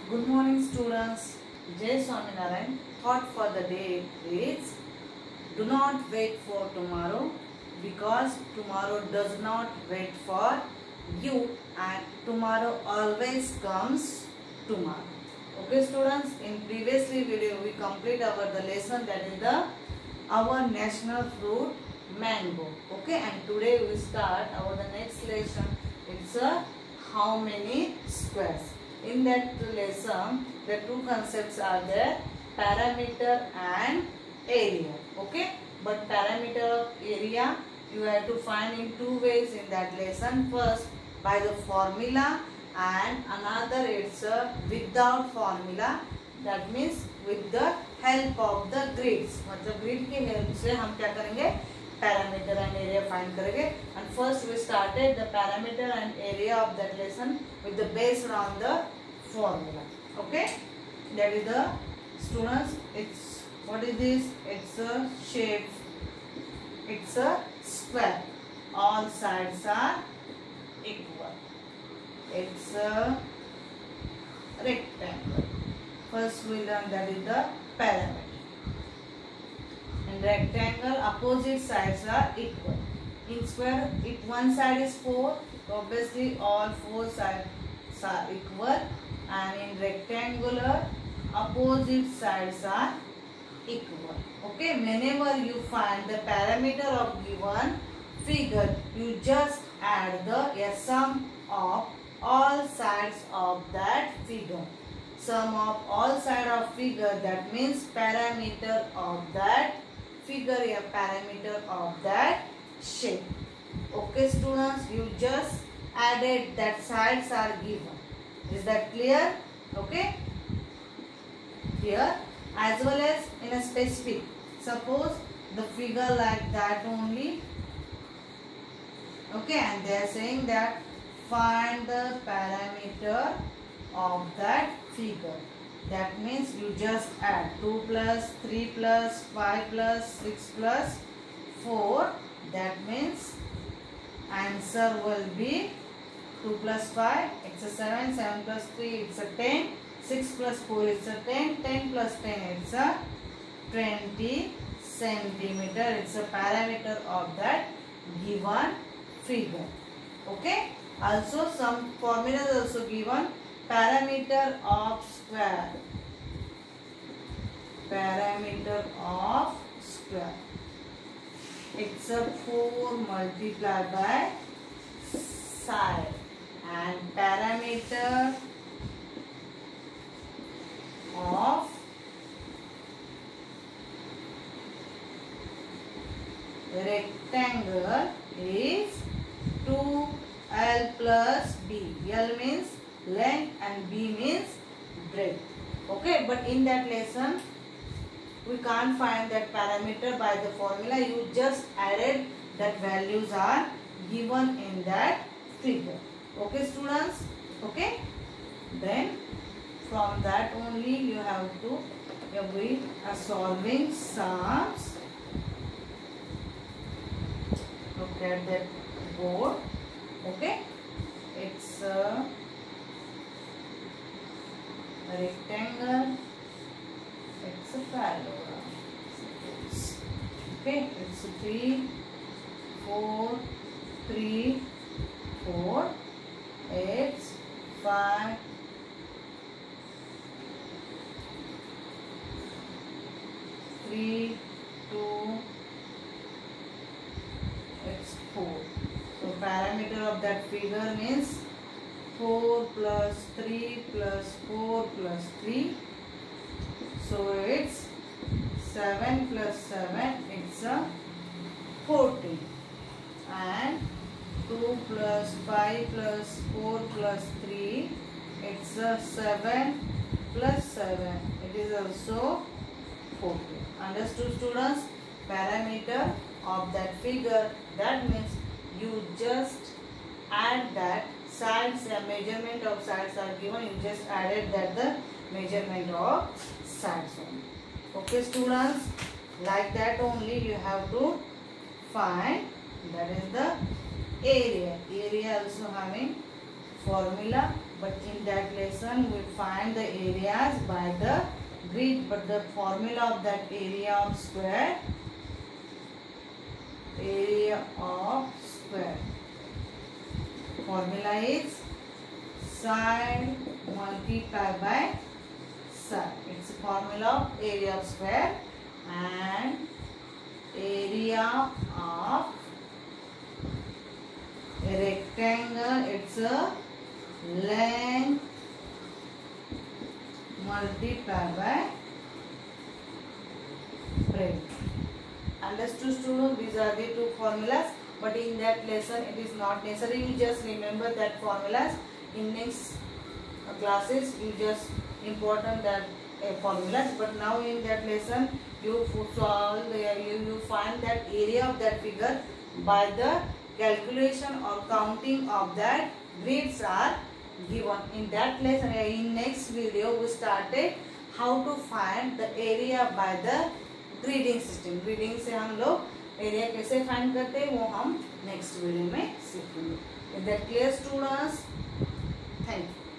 Good morning students. Jay Swaminarayan. Thought for the day is do not wait for tomorrow because tomorrow does not wait for you and tomorrow always comes tomorrow. Okay students, in previously video we complete the lesson that is our national fruit mango. Okay, and today we start the next lesson. It's how many squares. In that lesson, the two concepts are there, parameter and area. Okay, but parameter area you have to find in two ways in that lesson. First, by the formula, and another it's without formula. That means with the help of the grids. मतलब grid के help से हम क्या करेंगे, parameter and area find करेंगे. And first we started the parameter and area of that lesson with the based on the formula. Okay, that is the students. It's what is this? It's a shape. It's a square. All sides are equal. It's a rectangle. First we learn that is the parameter. In rectangle, opposite sides are equal. In square, if one side is 4, obviously all 4 sides are equal. And in rectangular, opposite sides are equal. Okay, whenever you find the parameter of given figure, you just add the sum of all sides of that figure. Sum of all sides of figure, that means parameter of that figure, a parameter of that shape. Okay students, you just added that sides are given. Is that clear? Okay. Here as well as in a specific. Suppose the figure like that only. Okay, and they are saying that find the parameter of that figure. That means you just add 2 plus 3 plus 5 plus 6 plus 4. That means answer will be 2 plus 5, it's a 7, 7 plus 3, it's a 10, 6 plus 4, it's a 10, 10 plus 10, it's a 20 centimeter. It's a parameter of that given figure. Okay. Also some formulas also given. Parameter of square. Parameter of square. It's a 4 multiplied by side. And parameter of rectangle is 2L plus B. L means length and B means breadth. Okay, but in that lesson we can't find that parameter by the formula. You just added that values are given in that figure. Okay students, okay, then from that only you have to we are solving sums. Look at that board. Okay, it's a rectangle, it's a parallelogram. Okay, it's 3 4 3 4, it's 5 3 2, it's 4. So parameter of that figure means 4 plus 3 plus 4 plus 3. So it's 7 plus 7, it's a 14. And 2 plus 5 plus 4 plus 3, it's a 7 plus 7, it is also 14. Understood students? Parameter of that figure, that means you just add that sides, the measurement of sides are given, you just added that the measurement of sides only. Okay students, like that only you have to find, that is the area. Area also having formula, but in that lesson we find the areas by the grid. But the formula of that area of square formula is side multiplied by side. It's a formula of area of square, and area of a rectangle, it's a length multiplied by breadth. Understood, students? These are the two formulas, but in that lesson it is not necessary. You just remember that formulas. In next classes you just important that formulas, but now in that lesson you solve you find that area of that figure by the calculation or counting of that grids are given. In that lesson, in next video we started how to find the area by the gridding system. Gridding से हम लोग area कैसे find करते हैं वो हम next video में सीखेंगे. Is that clear students? Thank you.